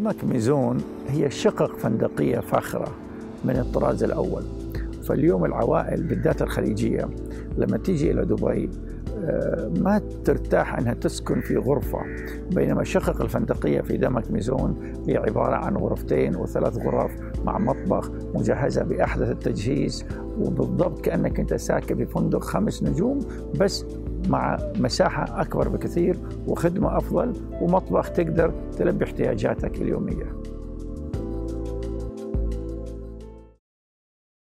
داماك ميزون هي شقق فندقية فاخرة من الطراز الأول. فاليوم العوائل بالذات الخليجية لما تيجي إلى دبي ما ترتاح أنها تسكن في غرفة، بينما الشقق الفندقية في داماك ميزون هي عبارة عن غرفتين وثلاث غرف مع مطبخ مجهزة بأحدث التجهيز، وبالضبط كأنك أنت ساكن في فندق 5 نجوم بس مع مساحة أكبر بكثير وخدمة أفضل ومطبخ تقدر تلبي احتياجاتك اليومية.